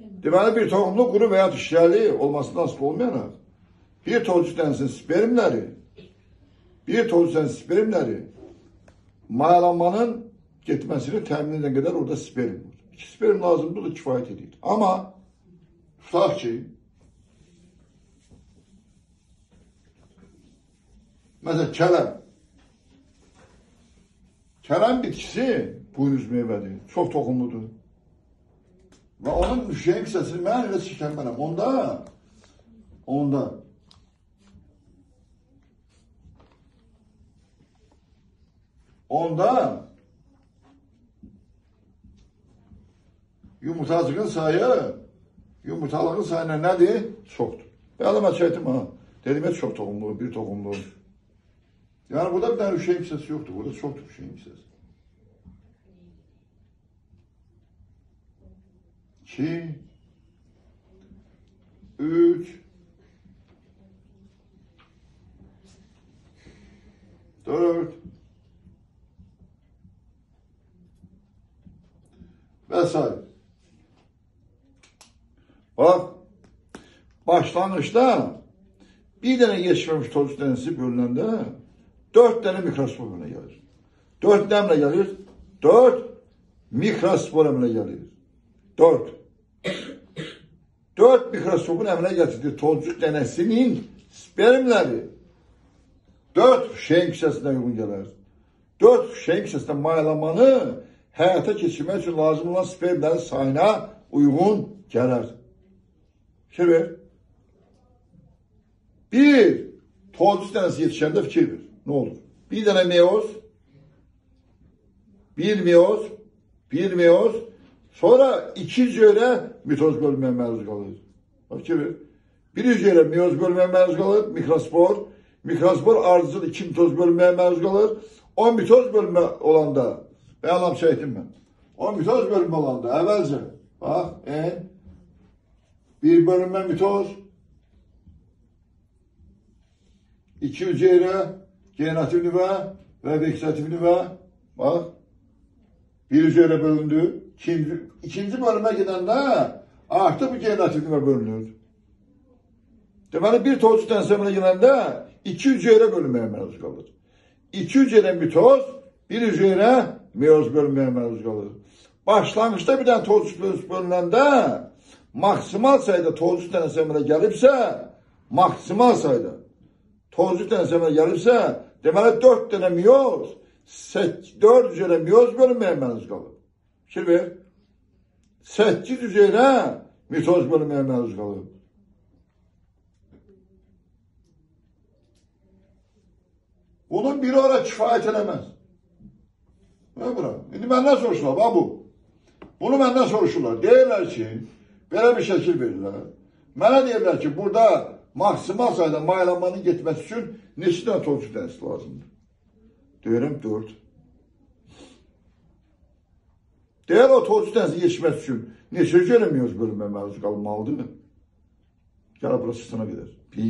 Deməli, bir toxumlu quru və ya şirəli olması nasıl olmayana, bir tozcu dənəsinin spermləri mayalanmanın getməsini təmin edən qədər orada sperm var. 2 sperm lazımdır, o da kifayət edir. Amma tutaq ki, məsələn, kələm bitkisi buynuz meyvədir, çox toxumludur. Və onun şeyin hissəsini mən elə çəkənmənəm. Onda yumurtacığın yumurtalığın sayı nədir? Çoxdur. Bəli, mən çəkdim ha. Dedim, çox toxumlu, bir toxumlu. Yəni, burada bir dənə şeyin hissəsi yoxdur. Burada çoxdur şeyin hissəsi. 2, 3, 4 və s. Bax, başlanışda bir dənə yetişməmiş tozcu dənəsi bölünəndə 4 dənə mikrospor əmələ gəlir. 4 nə əmələ gəlir? 4 mikrospor əmələ gəlir. 4 mikroskopun əmələ gətirdiyi tozcu dənəsinin spermləri 4 şeyin hissəsinə uyğun gələr. 4 şeyin hissəsində mayalanmanı həyata keçirmək üçün lazım olan spermlərin sayına uyğun gələr. Fikir ver. Bir tozcu dənəsi yetişəndə fikir ver. Nə olur? Bir dənə meyoz, bir meyoz, sonra 2 hüceyrə mitoz bölünməyə məruz qalır. Fikir ver. Bir hüceyrə meyoz bölünməyə məruz qalır, mikrospor ardıcıl 2 mitoz bölünməyə məruz qalır. 10 mitoz bölünmə olanda, bəyanlam çəkdim mən. 10 mitoz bölünmə olanda, əvvəlcə, bax, bir bölünmə mitoz, 2 hüceyrə, generativ nüvə və vegetativ nüvə, bax, bir hüceyrə bölündü. İkinci bölümə gedəndə artıq bu generativ nüvə bölünür. Deməli, bir tozcu dənəsi əmələ gələndə 2 hüceyrə bölünməyə məruz qalır. 2 hüceyrə mitoz, bir hüceyrə meyoz bölünməyə məruz qalır. Başlanğıçda bir dənə tozcu bölünəndə maksimal sayıda tozcu dənəsi əmələ gəlibsə, deməli 4 dənə meyoz, 4 hüceyrə meyoz bölünməyə məruz qalır. Fikir ver. 8 hüceyrə mitoz bölünməyə məruz qalır. Bunun biri ora kifayət eləməz. İndi məndən soruşurlar, bax bu. Bunu məndən soruşurlar. Deyirlər ki, belə bir şəkil verirlər. Mənə deyirlər ki, burada maksimal sayıda mayalanmanın getməsi üçün neçə dənə tozcu dənəsi lazımdır? Deyirəm 4. Deyər o tozcu dənəsi yetişməsi üçün neçə hüceyrə meyoz bölünməyə məruz qalmalıdır? Gələ burası sına qədər.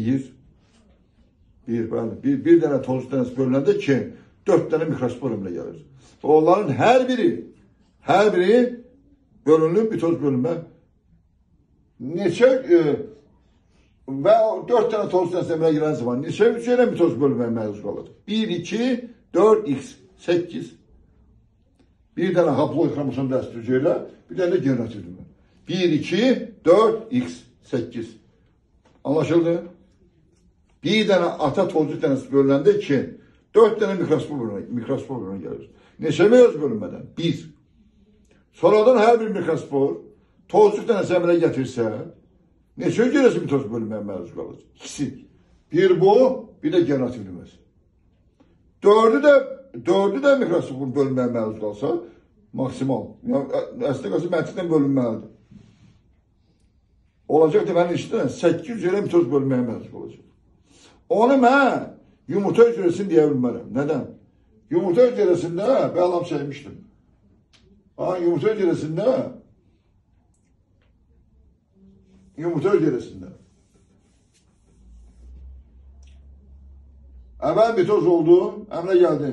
Bir dənə tozcu dənəsi bölünəndə ki, 4 dənə mikrospor əmələ gəlir. Onların hər biri bölünüb, mitoz bölünmə. Neçə və 4 dənə tozcu dənəsi əmələ gələn zaman neçə hüceyrə mitoz bölünməyə məruz qalır? 1, 2, 4, x, 8. Bir dənə haploid xromosom dəsti hüceyrə, bir dənə generativ nüvə. 1, 2, 4, x, 8. Anlaşıldı? Bir dənə ata tozcu dənəsi bölünəndə 2, 4 dənə mikrospor bölünmə gəlir. Neçə meyoz bölünmədən? 1. Sonradan hər bir mikrospor tozcu dənəsi əmələ gətirsə, neçə hüceyrəsi mitoz bölünməyə məruz qalır? 2. Bir bu, bir də generativ nüvəsi. 4'ü də mikroskopun bölünməyə məruz qalsa, maksimal. Yəni, əslində qalsa məntiqdən bölünməlidir. Olacaq deməli işte 8 hüceyrə mitoz bölünməyə məruz qalacaq. Onu mən yumurta hücrəsini deyə bilmərəm. Nədən? Yumurta hücrəsində bəyanlam çəkmişdim. Yumurta hücrəsində əvvəl mitoz oldu, əmələ gəldi.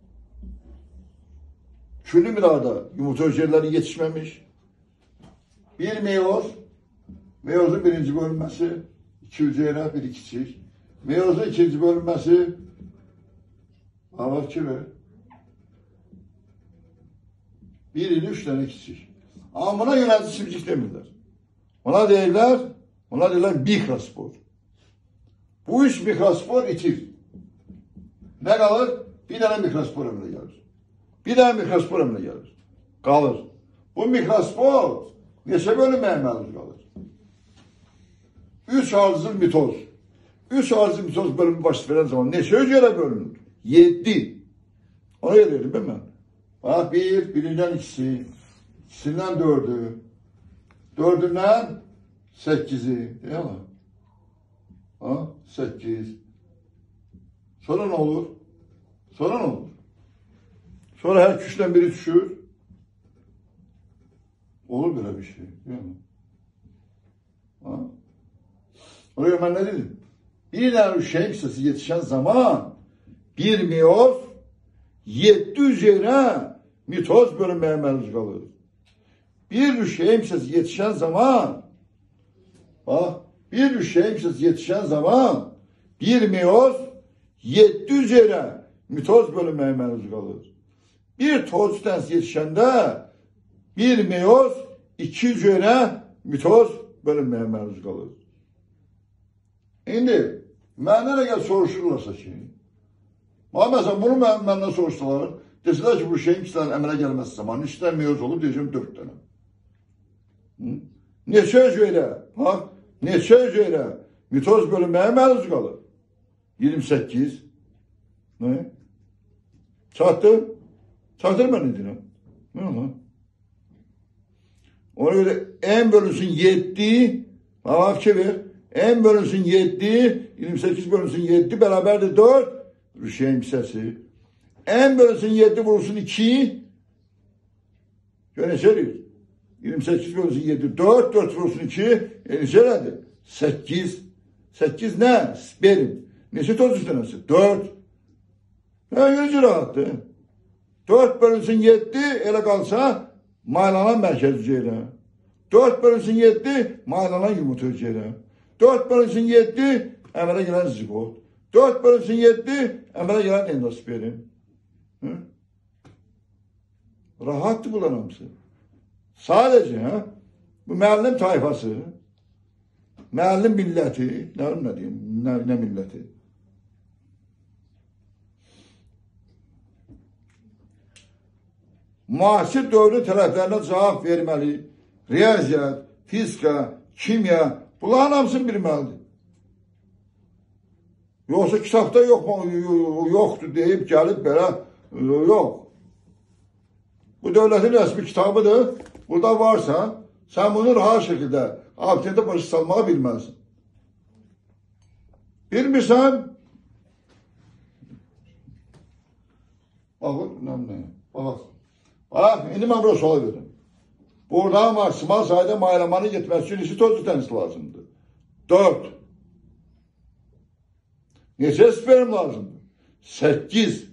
Küllü miqdarda yumurta hücreləri yetişməmiş. Bir meyoz. Meyozun birinci bölünmesi 2 hücre, biri kiçik. Meyozun ikinci bölünmesi ki ver. 1 ile 3 tane kiçik. Ama buna yönetici simcik demirler. Ona deyirlər mikrospor. Bu 3 mikrospor itir. Ne kalır? Bir tane mikrospor ömrüne gelir. Bir tane mikrospor ömrüne gelir. Kalır. Bu mikrospor neçə bölünməyə məruz qalır? 3 arzı mitoz. 3 arzı mitoz bölümü baş veren zaman neçə hücrəyə bölünür? 7. Ona yedirdim değil mi? Bak 1, birinden 2'si, 2'sinden 4'ü, 4'ünden 8'i, değil mi? Ha? 8. Sonra ne olur? Sonra ne olur? Sonra her küçten biri düşür. Olur böyle bir şey, değil mi? Ha? Oraya ben ne dedim? Bir tane şey kısası yetişen zaman bir miyoz 7 hücre mitoz bölünmeye məruz kalır. Bir şey kısası yetişen zaman bak bir şey kısası yetişen zaman bir miyoz 7 hücre mitoz bölünmeye məruz kalır. Bir toz kütlesi yetişende bir meyoz 2 hücre mitoz bölünmeye məruz kalır. Şimdi məndən əgər soruşurlarsa ki, mesela bunu məndən soruşsalar, deseler ki bu şeyin 2 tane əmələ gəlməsi zaman 3 tane meyoz olub, deyəcəm 4 tane. Neçə hücre, bak, neçə hücre mitoz bölünmeye məruz kalır? 28. Ne? Çattı? Çattır mı ne diyorum? Ne? Ona göre en bölünsün 7, bak çevir. En bölünsün 7, 28 bölünsün 7, beraber de 4. Rüşeyin sesi. En bölünsün 7 vurulsun 2. Şöyle söylüyor. 28 bölünsün 7, 4, 4 vurulsun 2. Neçelerdi? 8. 8 ne? Sperm. Neçe toz üstlenesi? 4. Yüzü rahattı. 4 bölünsün 7, ele kalsa maylanan merkez hücre. 4 bölünsün 7, maylanan yumurta hücre. 4 bölünsün 7, əmələ gələn zigot. 4 bölünsün 7, əmələ gələn endosperin. Rahattı bunlar hamısı. Sadece bu müəllim tayfası, müəllim milləti, ne diyeyim, ne milləti? Müasir dövrün tərəflərinə cavab verməli, riyaziyyat, fizika, kimya, bunların hamısını bilməlidir. Yoksa kitapta yoktu deyip gelip belə, yok. Bu devletin resmi kitabıdır. Burada varsa sen bunu rahat şekilde abdiyete başı salmağı bilmezsin. Bilmirsen bak, indi mən bura sual verim. Burada maksimal sayıda maylamanın gitmesi için işi toz tütenisi lazımdır. 4. Neçə sperm lazımdır? 8.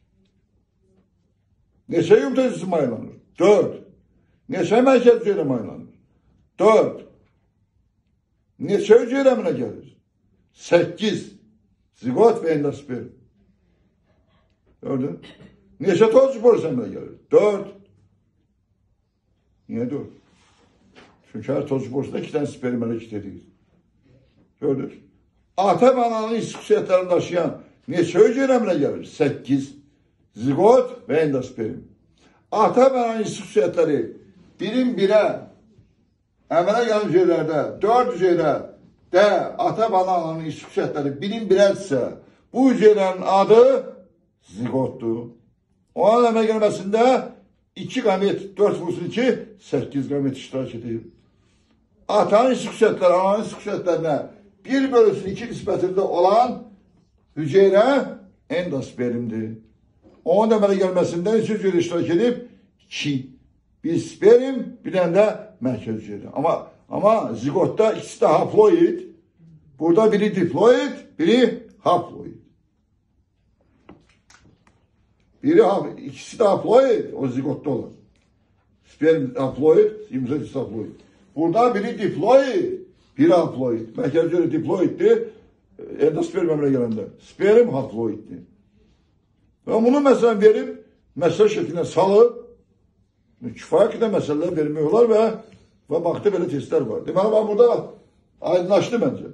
Neçə yumurta hücresi maylanır? 4. Neçə mərkəz hücre maylanır? 4. Neçə hücre əmələ gəlir? 8. Zigot ve endosperm. Gördün? Neçə toz spor əmələ gəlir? 4. Niye 4? Çünkü her toz sporusunda 2 tane sperm hareket edilir. Gördünüz? Ata ve ananın xüsusiyyətlərini daşıyan neçə hücre əmələ gəlir? 8. Zigot ve endosperm. Ata ve ananın xüsusiyyətləri birin birə əmələ gələn hücrelərdə 4 hücredə ata ve ananın xüsusiyyətləri birin birədirsə, bu hücrelerin adı zigotdur. O an əmələ gəlməsində 2 gamet, 4 vursun 2, 8 gamet iştirak edir. Atanın xüsusiyyətləri, ananın xüsusiyyətlərinə 1 bölüsün 2 nispətində olan hücre endospermdir. Onun əmələ gəlməsində neçə hücre iştirak edib? 2. Bir sperm, bir tane de mərkəz hücre. Ama zigotda ikisi de haploid. Burada biri diploid, biri haploid. İkisi de haploid, o zigotta olan. Sperm haploid, yumurtacısı haploid. Burada biri diploid, biri haploid. Mərkəzi görə diploiddir, endosperm əmələ gələndə. Sperm haploiddir. Və bunu məsələn verib, məsələ şəklinə salıb, kifayət qədər məsələlər vermək olar və vaxtda belə testlər var. Deməli, ben burada aydınlaşdı məncə.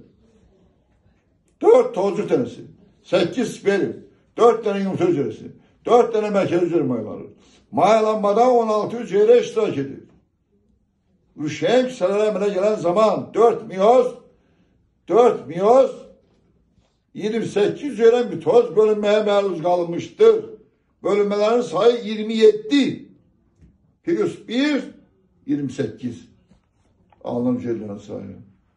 4 tozluq dənəsi, 8 sperm, 4 dənə yumurta hücrəsi, 4 dənə mərkəzi hücrə mayalanır. Mayalanmada 16 hücrə iştirak edir. Üşüyen kütlələrə əmələ gələn zaman 4 miyoz 28 hücrə mitoz bölünməyə məruz qalınmışdır. Bölünmələrin sayı 27. Plus 1, 28. Alınan hücrələrin sayı.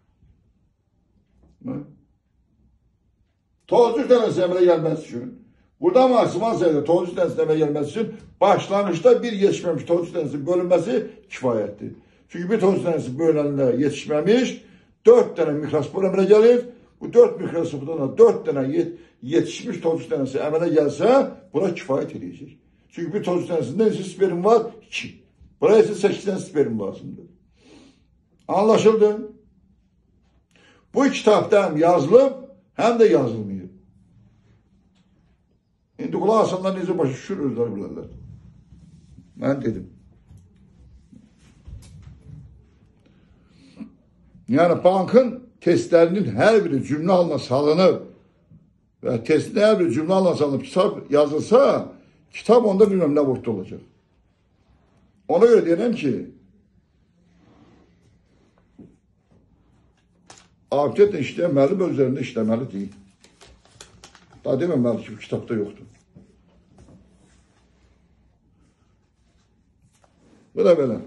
Tozluq dənəsi əmələ gəlməsi üçün, burada maksimal sayıda tozluq dənəsi əmələ gəlməsi üçün başlanışda bir yetişməmiş tozluq dənəsi bölünməsi kifayətdir. Çünki bir tozluq dənəsi bölünəndə yetişməmiş 4 dənə mikrospor əmələ gəlir. Bu 4 mikrospordan da 4 dənə yetişmiş tozluq dənəsi əmələ gəlsə, buna kifayət edəcək. Çünki bir tozluq dənəsində neçə sperm var? 2. Buraya isə 8 dənə sperm lazımdır. Anlaşıldı? Bu kitabda hem yazılıb, hem de yazılmıyor. İndi qulaq asanlar necə başa düşür, özləri bilərlər. Mən dedim. Yani bankın testlərinin hər biri cümlə halına salınıb və testin hər biri cümlə halına salınıb kitab yazılsa, kitab onda bilmem ne boyutta olacaq. Ona göre deyirəm ki, abidetle işləyənməli və üzərində işləməli deyil. Daha deməməli ki, bu kitabda yoxdur. Bu da belə.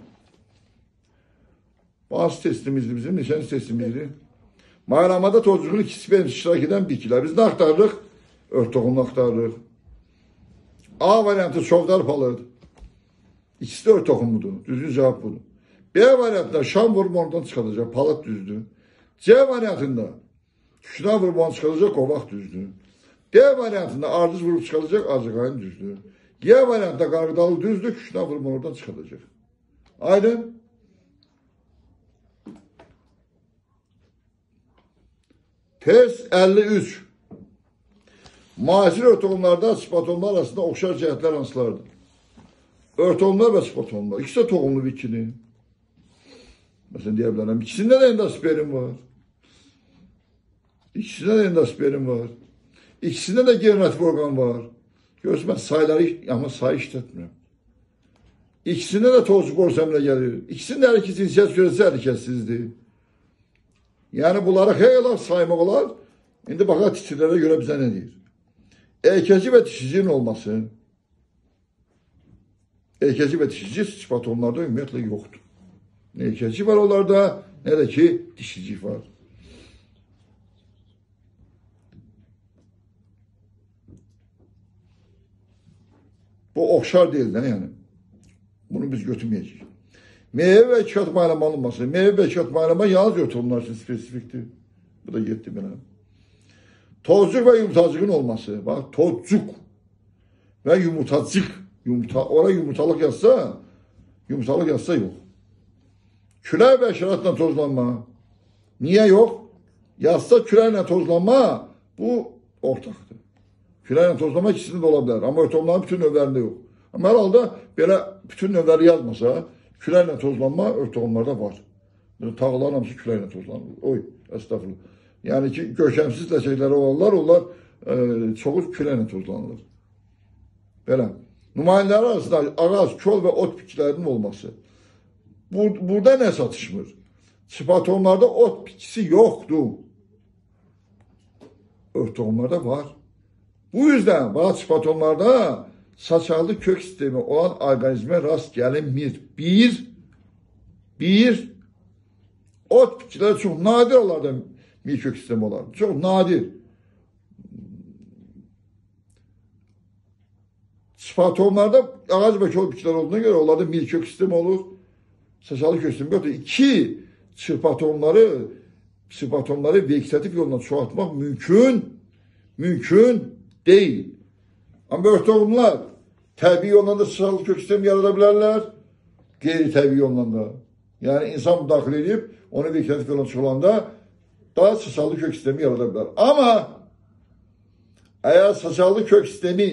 Bazı testimizdir bizim, neçənci testimizdir. Mayalanmada tozluğun ikisi benim iştirak eden bitkilər. Biz ne aktarırıq? Ört toxumunu aktarırıq. A variantı çoxdar palıdır. İkisi de ört toxumudur. Düzgün cevap budur. B variantında şam hormonundan çıxılacaq, palıt düzdür. C variantında küşüna vurmanı çıkılacak, kovak düzdür. D variantında ardız vurup çıkılacak, azıqayın düzdür. G variantında qarğıdalı düzdür, küşüna vurmanı oradan çıkılacak. Aydın. Test 53. Müasir örtoğumlarda spatonlar arasında oxşar cəhətlər hansılardır? Örtoğumlar və spatonlar. İkisi de toxumlu bitkini. Mesela deyə bilərəm, ikisində də endosperm var. İkisində də endosperm var. İkisində də generatif organ var. Görürsən, mən sayları ama sayı işlətmirəm. İkisində də tozluq borsamına gəlir. İkisində hər iki cinsiyyət sürəsi hərəkətsizdir. Yani bunları xeyla saymaq olar. İndi baxaq titrlərə görə bizə nə deyir? Erkəci və dişicinin olması. Erkəci və dişici spatonlarda ümumiyyətlə yoxdur. Ne erkəci var onlarda, ne de ki dişici var. Bu oxşar değil de yani. Bunu biz götürmeyeceğiz. Meyve ve kağıt maylama alınması. Meyve ve kağıt maylama yalnız örtülümler için spesifiktir. Bu da yetti bana. Tozcuk ve yumurtacıkın olması. Bak tozcuk ve yumurtacık. Oraya yumurtalık yazsa yok. Külə ve şəratla tozlanma. Niye yok? Yazsa külə tozlanma bu ortakdır. Külə tozlanma ikisinde de olabilir. Ama örtomların bütün növlərində yok. Ama herhalde belə bütün növləri yazmasa külə tozlanma örtomlarda var. Tağların hamısı külə tozlanır. Oy, estağfurullah. Yani ki görkəmsiz ləçəkləri olanlar, onlar çoxu külə tozlanılır. Belə. Nümayəndələr arasında ağac, kol ve ot bitkilərinin olması. Burada ne satışmır? Spatonlarda ot bitkisi yoktu. Ört tohumlarda var. Bu yüzden bazı spatonlarda saçallı kök sistemi olan organizme rast gelinmir. Bir, ot bitkiler çok nadir onlarda kök sistemi olan. Çok nadir. Spatonlarda ağaç ve kol bitkiler olduğuna göre onlarda kök sistemi olur. Saçalı kök sistemi yoktur. İki, spatonları vegetatif yoldan çoğaltmak mümkün değil. Ama ört tohumlar təbii yoldan da saçalı kök sistemi yaradabilirler. Qeyri təbii yoldan da. Yani insan müdaxilə edib, onu vegetatif yola çıxılanda daha sosial kök sistemi yarada bilər. Amma əgər sosial kök sistemi,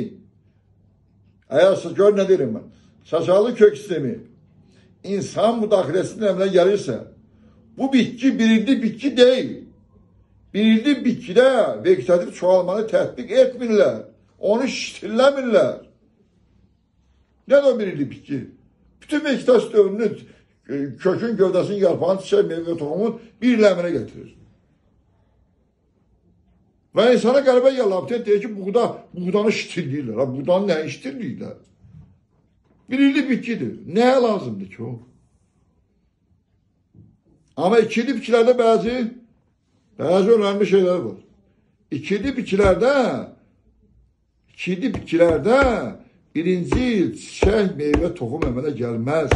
gör nə deyirəm mən, sosial kök sistemi insan müdaxiləsinin əmrə gəlirsə, bu bitki birinci bitki deyil. Birinci bitkidə vegetatif çoğalmanı tətbiq etmirlər. Onu şişirləmirlər. Nədir o birinci bitki? Bütün vegetasyon dövrünü kökün, gövdəsinin, yarpağın, çiçək, meyvə və toxumun bir ləminə getirir. Və insana qəribə gəllər, deyir ki, buğdanı şişirləyirlər. Buğdanı nəyə şişirləyirlər? Birinci bitkidir. Nəyə lazımdır ki o? Amma ikili bitkilərdə bəzi önemli şeyler var. İkili bitkilerde birinci çiçək, meyvə, toxum əmələ gəlməz.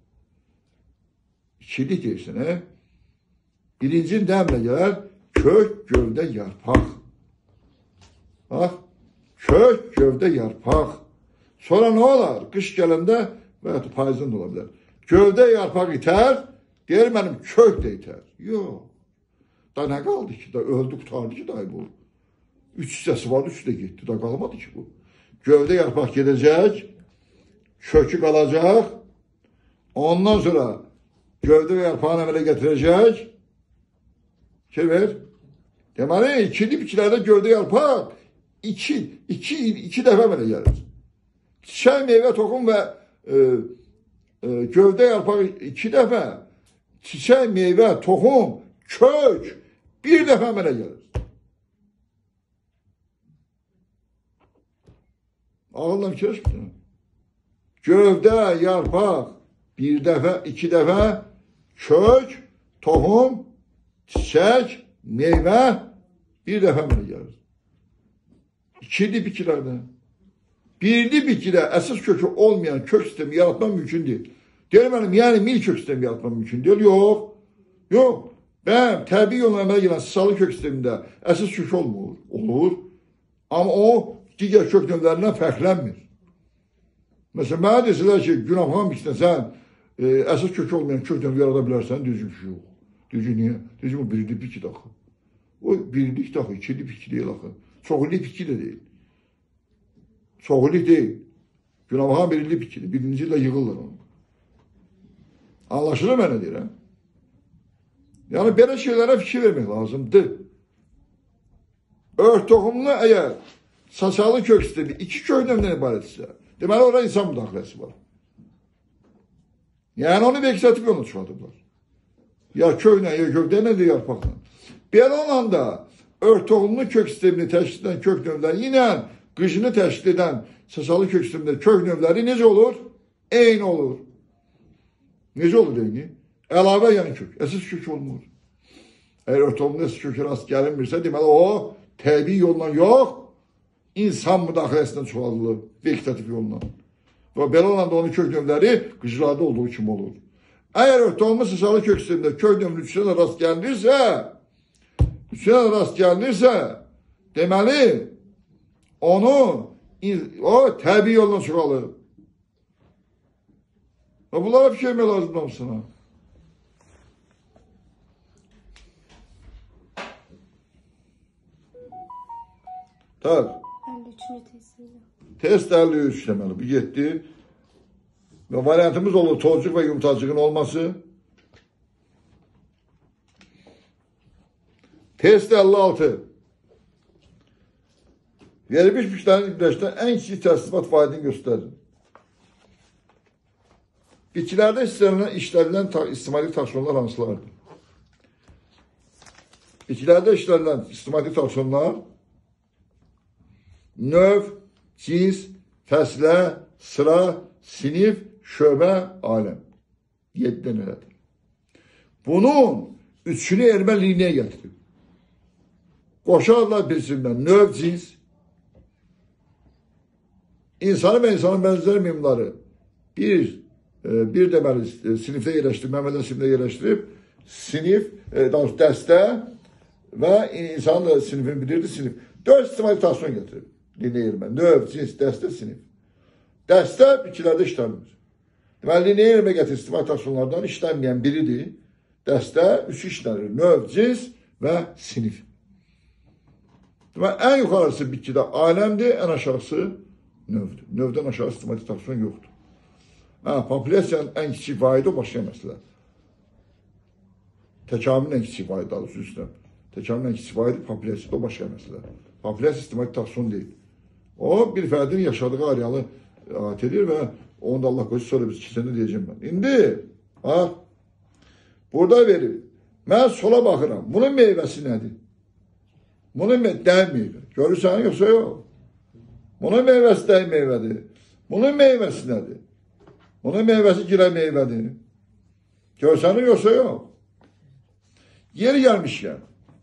İkili deyirsin, birinci nəmlə gələr? Kök, gövdə, yarpaq. Bax, kök, gövdə, yarpaq. Sonra nə olar? Qış gələndə və ya payızın da ola bilər. Gövdə, yarpaq itər, deyir mənim kök də itər. Yox. Da nə qaldı ki? Da öldü, qutardı ki, dayı bu. 3 hissəsi var, 3 də getdi. Da qalmadı ki bu. Gövdə yarpaq gedəcək, kökü qalacaq. Ondan sonra gövdə və yarpağını əmələ gətirəcək. Şey ver. Deməli, ikili bitkilərdə gövdə yarpaq iki dəfə əmələ gəlir. Çiçək, meyvə, toxum və gövdə yarpaq 2 dəfə. Çiçək, meyvə, toxum, kök bir dəfə əmələ gəlir. Ağılla fikirləşmir. Gövdə, yarpaq bir dəfə, 2 dəfə, kök, toxum, çiçək, meyvə bir dəfə əmələ gəlir. İkili bitkilərdə. Birli bitkidə əsas kökü olmayan kök sistemi yaratmaq mümkün deyil. Deyir mənim, yəni mil kök sistemi yaratmaq mümkün deyil. Yox. Yox. Ben təbii yolla əmələ gələn sısalı kök sistemində əsas kök olmur. Olur. Amma o digər kök növlərindən fərqlənmir. Məsələn, mənə desələr ki, günahxan bitkisində sən əsas kök olmayan kök növü yarada bilərsən, düzgün ki, yox. Düzgün niyə? Düzgün o birinci bitki daxı. O birinci daxı, ikili bitki deyil axı. Çoxilli bitki də deyil. Çoxilli deyil. Günahxan birinci bitkidir. Birinci ilə yığırlar onu. Anlaşılır mənə deyirəm. Yani böyle şeylere fikir vermek lazımdır. Ört toxumlu eğer saçalı kök sistemi 2 kök növündən ibarətsə, deməli orada insan müdaxiləsi var. Yani onu vegetatif yolunu çıxardıblar. Ya köklə, ya gövdəylə, ya yarpaqla. Belə olanda ört toxumlu kök sistemini təşkil edən kök növləri ilə qıcını təşkil edən saçalı kök sistemində kök növləri necə olur? Eyni olur. Necə olur eyni? Əlavə yəni kök. Əsas kök olmur. Əgər ortamda əsas kökə rast gəlinmirsə, deməli o təbii yolla yox, insan müdaxiləsindən çoxalılır, vegetatif yolla. Və belə olanda onun kök növləri qıcılarda olduğu kimi olur. Əgər ortamda sısalı kök sistemində kök növünün üçünə rast gəlinirsə, deməli o təbii yolla çoxalır. Və bunlara fikir vermək lazımdır hamısına. Tak. 53-cü testiydi. Test 53 deməli. Bu 7. Və variantımız olur tozcuq və yumtacığın olması. Test 56. Verilmiş bitkilərin birləşdən ən kiçik təsniffat fəaliyyətini göstərir. Bitkilərdə işlənilən istimatik taksonlar hansılardır? Bitkilərdə işlənilən istimatik taksonlar növ, cins, fəslə, sıra, sinif, şöbə, aləm. 7 dənədir. Bunun üçünü elmə liniyaya gətirib. Qoşarlar birisindən növ, cins, insanı və insanın bənzər mimları bir deməli sinifdə yerləşdirib, Məhəmmədən sinifdə yerləşdirib, sinif, dəstə və insanın da sinifini bilirdi, sinif. 4 istimalitasyon getirib. Dinləyirmə. Növ, cins, dəstə, sinif. Dəstə bitkilərdə işlənmir. Deməli, lineer gətir istimai taksonlardan işlənməyən biridir. Dəstə 3 işlənir. Növ, cins və sinif. Deməli, ən yuxarısı bitkidə aləmdir, ən aşağısı növdür. Növdən aşağı istimai takson yoxdur. Populyasiyanın ən kiçik vahidi o başqa məsələ. Təkamülün ən kiçik vahidi adı üstə. Təkamülün ən kiçik vahidi populyasiya, o başqa məsələ. Populyasiya istimai takson deyil. O, bir fərdin yaşadığı arealı ayət edir və onu da Allah qoysa sonra biz ikisini deyəcəm mən. İndi, burada verir. Mən sola baxıram. Bunun meyvəsi nədir? Bunun dəy meyvə. Görürsən, yoxsa yox? Bunun meyvəsi dəy meyvədir. Bunun meyvəsi nədir? Bunun meyvəsi gilə meyvədir. Görürsən, yoxsa yox? Yeri gəlmişkən,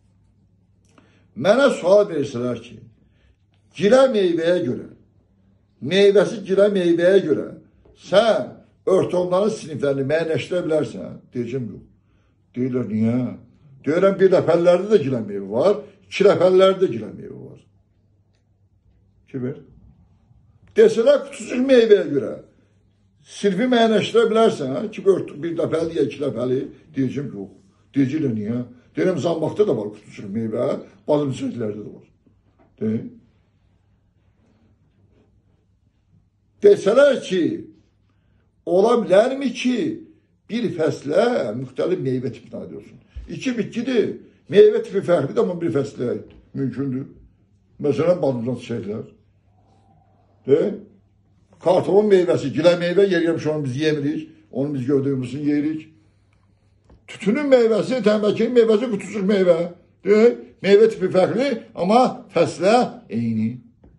mənə sual verirsələr ki, gilə meyvəyə görə, meyvəsi gilə meyvəyə görə sən örtonların siniflərini müəyyənləşdirə bilərsən? Deyəcəm, yox. Deyirlər, niyə? Deyirəm, bir dəfəllərdə də gilə meyvə var, iki dəfəllərdə də gilə meyvə var. Kimi? Desələr, kutucuk meyvəyə görə sinfi müəyyənləşdirə bilərsən, ki, bir dəfəli ya iki dəfəli, deyəcəm, yox. Deyəcəklər, niyə? Deyirəm, zambaqda da var kutucuk meyvə, bazı müsəklərdə də var. Deyil? Desələr ki, ola bilərmi ki, bir fəslə müxtəlif meyvə tipini aid olsun. İki bitkidir, meyvə tipi fərqlidir, amma bir fəslə aid. Mümkündür. Məsələn, badımcan çiçəklər. Kartofun meyvəsi, gilə meyvə yeriyəmiş, onu biz yemirik. Onu biz gördüyümüzün yeyirik. Tütünün meyvəsi, təmbəkinin meyvəsi kutucuk meyvə. Meyvə tipi fərqli, amma fəslə eyni.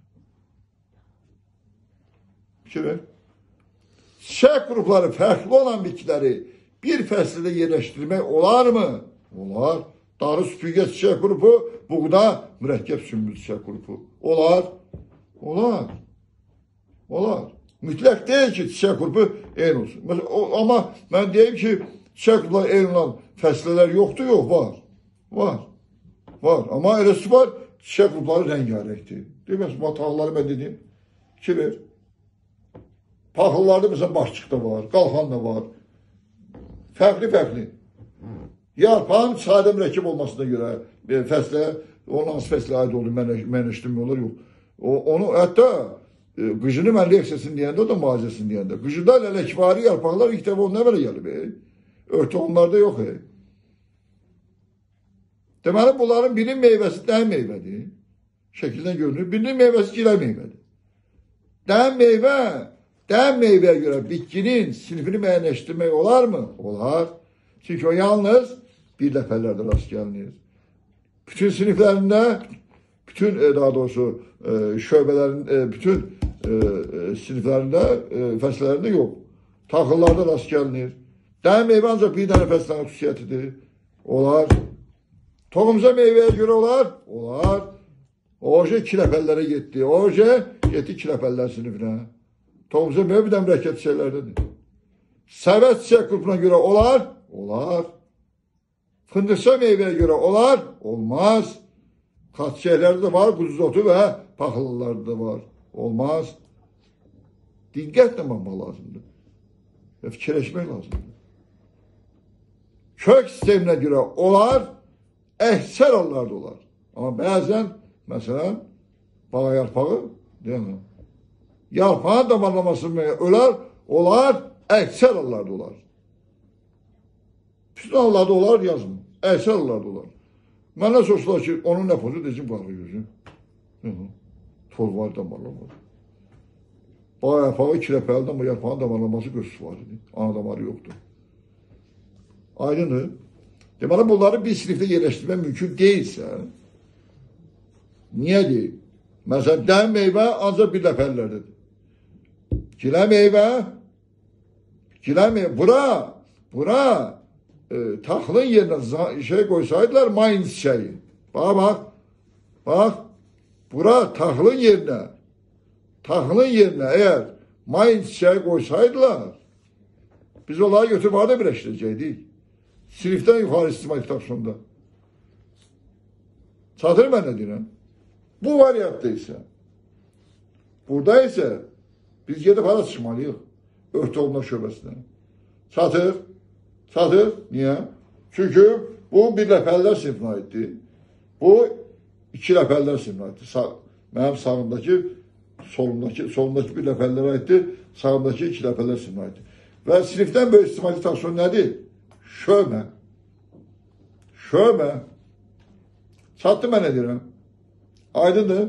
Çiçək qrupları fərqli olan bitkiləri bir fəslidə yerləşdirmək olarmı? Olar. Darı süpürgə çiçək qrupu, buğda mürəkkəb sümbül çiçək qrupu. Olar. Olar. Olar. Mütləq deyil ki, çiçək qrupu eyni olsun. Amma mən deyim ki, çiçək qrupları eyni olan fəslələr yoxdur, yox, var. Var. Var. Amma eləsi var, çiçək qrupları rəngarəngdir. Deməsin, matağları mən dedim. İki ver. Paxıllarda məsələn başçıq da var, qalxan da var. Fərqli. Yarpağın sadə mürəkkəb olmasına görə fəslə, onun hansı fəslə aid olduğunu mənləşdirmək olur, yox. Onu hətta qıcını mən leksiyasını deyəndə, o da müalicəsini deyəndə. Qıcıda lələkvari yarpaqlar ilk dəfə onun əvvələ gəlib. Örtü onlarda yox. Deməli, bunların birinin meyvəsi dən meyvədir. Şəkildən görünür. Birinin meyvəsi gilə meyvədir. Dən meyvəyə görə bitkinin sinifini müəyyənləşdirmək olarmı? Olar. Çünki o yalnız bir dəfələrdə rast gəlinir. Bütün siniflərində, bütün daha doğrusu şöbələrin, bütün siniflərində, fəslərində yox. Taxıllarda rast gəlinir. Dən meyvə ancaq bir dənə fəslərin xüsusiyyətidir. Olar. Toxumca meyvəyə görə olar? Olar. Oje iki dəfəllərə getdi. Oje getdi iki dəfəllər sinifinə. Toxumca meyvə bir dənə mürəkkəb çiçəklərdədir. Səvət çiçək qrupuna görə olar? Olar. Fındıqça meyvəyə görə olar? Olmaz. Xat çiçəklərdə də var, quzuzotu və paxıllılarda da var. Olmaz. Diqqətlə baxmaq lazımdır. Və fikirləşmək lazımdır. Kök sisteminə görə olar, əksər hallarda olar. Amma bəzən, məsələn, bağ yarpağı, deyil mi? Yarpağın damarlaması olar, əksər hallarda olar. Bütün hallarda olar, yazmır. Əksər hallarda olar. Mənə soruşdular ki, onun nə pozu deyəcəm, bağı gözüm. Toz var, damarlaması. Bağ yarpağı iki dəfəlidir, amma yarpağın damarlaması gözsüz var idi. Ana damarı yoxdur. Aydındır. Deməli, bunları bir sinifdə yerləşdirmək mümkün deyilsə, niyə deyil? Məsələn, dən meyvə ancaq bir dəfəlilərdir. Gilə meyvə, bura taxılın yerinə şey qoysaydılar, mayın çiçəyi. Bax, bura taxılın yerinə əgər mayın çiçəyi qoysaydılar, biz onları götürüb arada birləşdirəcəkdik. Sinifdən yuxarı istimai taksonda. Çatır mən nə deyirəm? Bu variantda isə, burada isə biz gedib hara çıxmalıyıq? örtü olma şöbəsindən. Çatır. Çatır. Niyə? Çünki bu bir ləpəllər sinfinə aiddir. Bu iki ləpəllər sinfinə aiddir. Mənim sağımdakı, solumdakı bir ləpəllərə aiddir. Sağımdakı iki ləpəllər sinfinə aiddir. Və sinifdən böyük sistematik takson nədir? Şöbə. Şöbə. Çatdı mən nə deyirəm? Aydındır.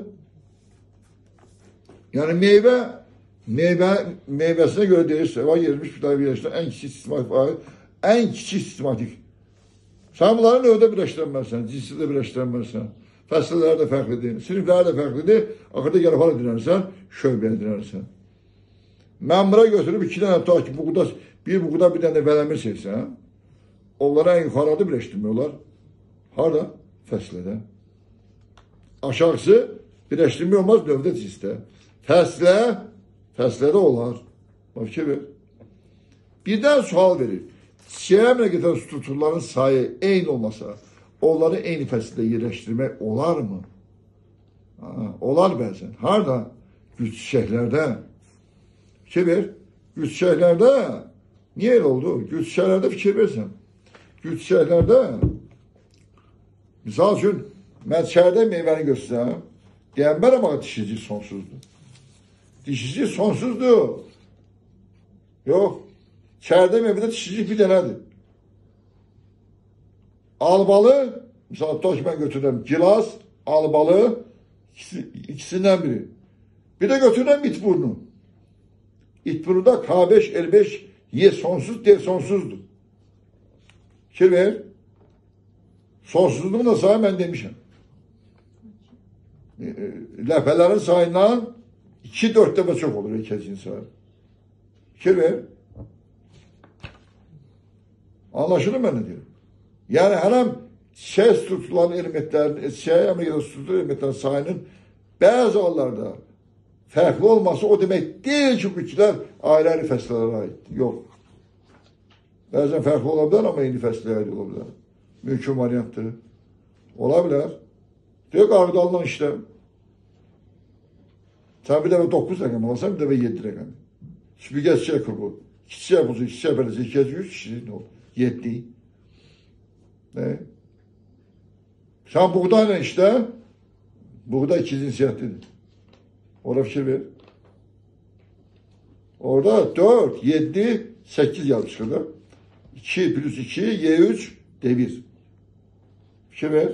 Yəni meyvəsinə görə deyirsə, var yermiş bir tane birləşdirən ən kiçik sistematik var. Ən kiçik sistematik. Sən bunları növdə birləşdirənmərsən, cinsi də birləşdirənmərsən. Fəsilləri də fərqlidir, sinifləri də fərqlidir. Axırda gəlib hala dinərsən, şöbəyə dinərsən. Mən bura götürüb iki dənə ta ki, bir buğda bir dənə vələmir seçsən, onlara ən yuxarıda birləşdirmiyorlar. Harada? Fəslədə. Aşağısı birləşdirmək olmaz növdə cinsdə. Fəslədə olar. Bax ki, birdən sual verir. Çiçəyə əmələ strukturların sayı eyni olmasa, onları eyni fəsildə yerləşdirmək olar mı? Olar bəzən. Harada? Güc çiçəklərdə. Fikir ver. Güc çiçəklərdə niyə elə oldu? Güc çiçəklərdə fikir versən. Güc çiçəklərdə misal üçün mən çərdə meyvəni göstərsəm, deyəm mən ama dişici sonsuzdur. Dişici sonsuzdur. Yox. Çərdə meyvədə dişici bir dənədir. Albalı, misal tutaq ki, mən götürürəm gilas, albalı, ikisindən biri. Bir de götürürəm itburnu. İtburnu da K5, L5, Y sonsuz, D sonsuzdur. Fikir ver. Sonsuzluğunu da sayı mən demişəm. Ləpələrin sayından 2-4 dəfə çox olur ikəcin sayı. Fikir ver. Anlaşılır mı ne diyorum? Yani həm çiçək tutulan elementlərin, çiçəyə əməliyyata tutulan elementlərin sayının bəzi hallarda fərqli olması o demək deyil ki, bu ikilər ayrı-ayrı fəslələrə aiddir. Yox. Bəzən fərqli ola bilər, amma eyni fəsləyə aid ola bilər. Mümkün variantdır. Ola bilər. Deyək, qardalınan işləm. Sən bir dəfə 9 rəqəm alasan, bir dəfə 7 rəqəm. Süpürgə çiçək qrupu. Çiçək buzu, çiçək bələcək, 200 kişi ne olur? 7. Ne? Sen buğdayla işte, buğday ikincinsiyetlidir. Orada fikir ver. Orada 4, 7, 8 yazmışlar da. 2 plus 2, Y3, D1. Fikir ver.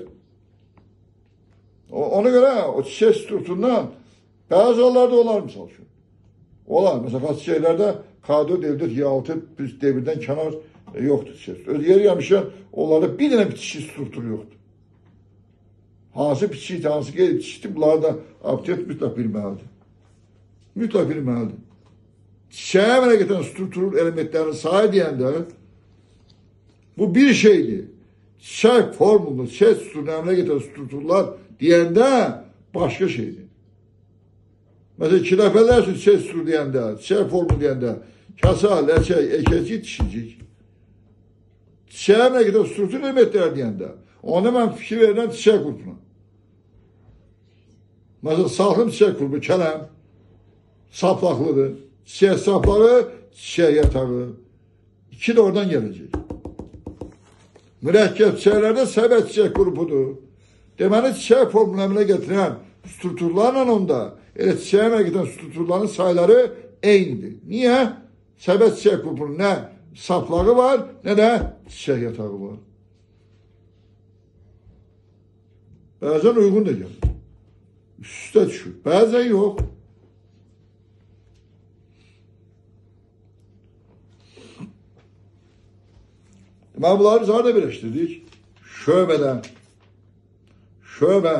Ona göre o çiçek strukturundan bazı yollarda olar misal şu. Olar. Mesela bazı çiçeklerde K4, L4, Y6 plus D1'den kenar yoktur çiçek. Yeri gelmişken onlarda bir tane bitişik strukturu yoktur. Hansı bitişikdir, hansı geri bitişikdir, bunları da aptiyat mütləq bilməlidir. Mütləq bilməlidir. Çiçeğe əmələ getiren struktur elementlerini sayı deyəndə bu bir şeydir. Çiçek formulu, çiçek strukturunu əmələ getiren strukturlar deyəndə başka şeydir. Mesela iki ləpələr üçün çiçek strukturu deyəndə, çiçek formulu deyəndə kasa, ləçək, ekəcik, dişicik. Çiçeğe əmələ getiren struktur elementləri deyəndə ona mən fikir verirəm çiçek qrupuna. Mesela salxım çiçek qrupu, kələm, saplaqlıdır. Çiçek saplağı, çiçek yatağı. İki de oradan gelecek. Mürəkkəb çiçəklərdə səbət çiçek qrupudur. Deməli, çiçek formunu əmələ gətirən strukturlarla onda elə çiçeğe əmələ gətirən strukturların sayları eynidir. Niyə? Səbət çiçek qrupunun nə saplağı var, nə də çiçek yatağı var. Bəzən uyğun da gəlir. Üstə düşür. Bəzən yox. Deməli, bunları biz harada birləşdirdik? Şöbədən. Şöbə.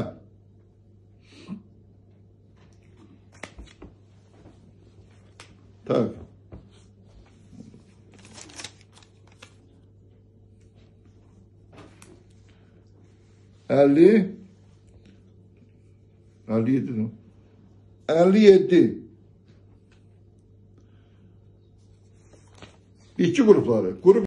Tabii. Elli 57 57 İki grupları. Grup